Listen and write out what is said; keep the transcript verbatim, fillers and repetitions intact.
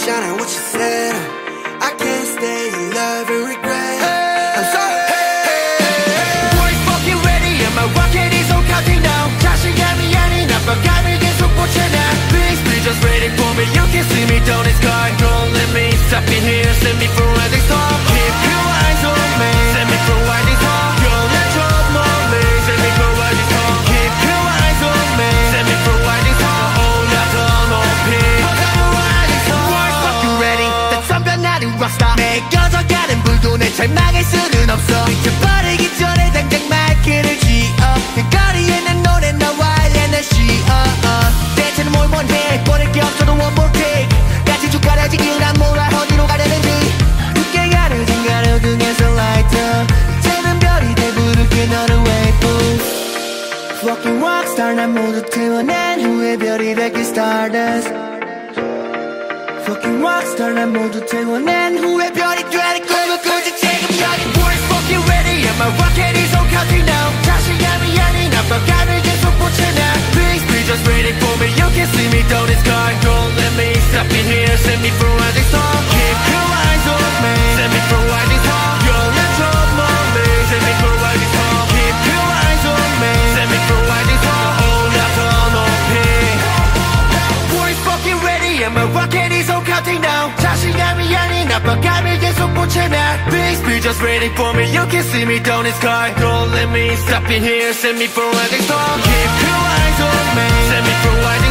shine at what you said. I can't stay in love and regret. I'm sorry. Boys fucking ready and my rocket is on counting now. 자신감이 아닌 압박감이 계속 꽂혀나. Please be just waiting for me. You can see me down the sky. Don't let me stop in here. Send me for a rising star. Keep your eyes on me. Send me for a rising star. Don't let your money. Send me for a rising star. Keep your eyes on me. Send me for a rising star. Oh, not on 높이. Cause I'm a rising star. Boys fucking ready. That's something not in rockstar. 매겨져가는 불도 내 절망할 수는 없어. 미쳐버리기 전에 당장 마이크를 쥐어. 그 거리에 내 노래 나와 알려나 쉬어. 대체는 뭘 원해. 보낼 게 없어도 one more take. 같이 쭉 가려지길 난 몰라 어디로 가려는지. 늦게 가려진 가로등에서 lighter. 새는 별이 돼 부를게 너를 wait Fucking rockstar 난 모두 태워낸 후에 별이 될게 stardust. Fucking rockstar 난 모두 태워낸 후에 별이 되는 꿈을 꾸지 지금 여기. Boys fucking ready and my rocket is on counting now. 자신감이 아닌 압박감을 계속 꽂혀나. Please be just waiting for me. You can see me down the sky. Don't let me stop in here. Send me for a rising star. Keep your eyes on me. Send me for a rising star. Don't let your money. Send me for a rising star. Keep your eyes on me. Send me for a rising star. Oh, not 더 높이. Boys fucking ready and my rocket is on counting now. 자신감이 아닌 압박감이 계속 꽂혀나. Please be just waiting for me. You can see me down the sky. Don't let me stop in here. Send me for a rising star. Keep your eyes on me. Send me for a rising star.